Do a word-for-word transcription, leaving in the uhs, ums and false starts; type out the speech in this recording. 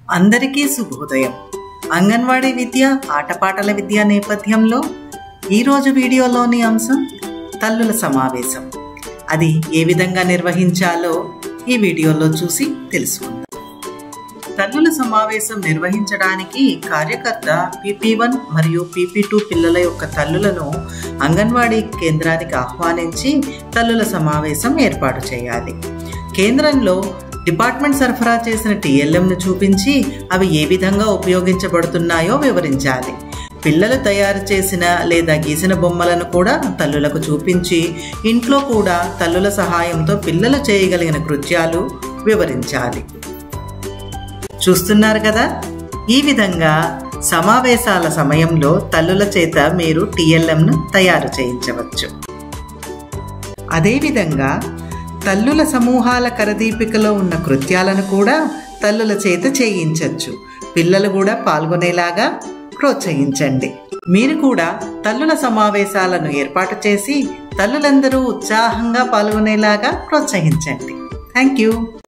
అందరికీ శుభోదయం. అంగన్వాడీ విద్య, ఆటపాటల విద్య నేపథ్యంలో ఈరోజు వీడియోలోని అంశం తల్లుల సమావేశం. అది ఏ విధంగా నిర్వహించాలో ఈ వీడియోలో చూసి తెలుసుకుందాం. తల్లుల సమావేశం నిర్వహించడానికి కార్యకర్త పీపీ వన్ మరియు పీపీ టూ పిల్లల యొక్క తల్లులను అంగన్వాడీ కేంద్రానికి ఆహ్వానించి తల్లుల సమావేశం ఏర్పాటు చేయాలి. కేంద్రంలో డిపార్ట్మెంట్ సరఫరా చేసిన టీఎల్ఎంను చూపించి అవి ఏ విధంగా ఉపయోగించబడుతున్నాయో వివరించాలి. పిల్లలు తయారు చేసిన లేదా గీసిన బొమ్మలను కూడా తల్లులకు చూపించి ఇంట్లో కూడా తల్లుల సహాయంతో పిల్లలు చేయగలిగిన కృత్యాలు వివరించాలి. చూస్తున్నారు కదా, ఈ విధంగా సమావేశాల సమయంలో తల్లుల చేత మీరు టీఎల్ఎంను తయారు చేయించవచ్చు. అదేవిధంగా తల్లుల సమూహాల కరదీపికలో ఉన్న కృత్యాలను కూడా తల్లుల చేత చేయించవచ్చు. పిల్లలు కూడా పాల్గొనేలాగా ప్రోత్సహించండి. మీరు కూడా తల్లుల సమావేశాలను ఏర్పాటు చేసి తల్లులందరూ ఉత్సాహంగా పాల్గొనేలాగా ప్రోత్సహించండి. Thank you.